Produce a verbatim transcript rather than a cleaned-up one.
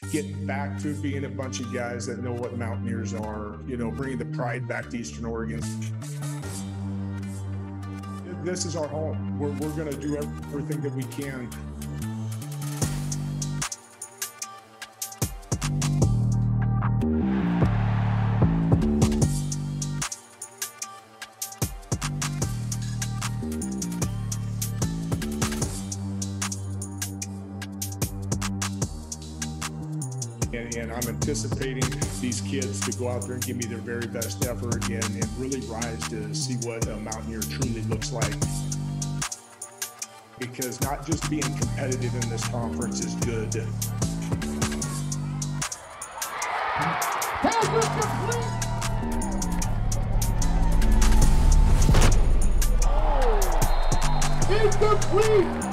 get back to being a bunch of guys that know what Mountaineers are, you know, bringing the pride back to Eastern Oregon. This is our home. We're, we're going to do everything that we can. And, and I'm anticipating these kids to go out there and give me their very best effort and, and really rise to see what a Mountaineer truly looks like. Because not just being competitive in this conference is good. Pass is complete! Incomplete!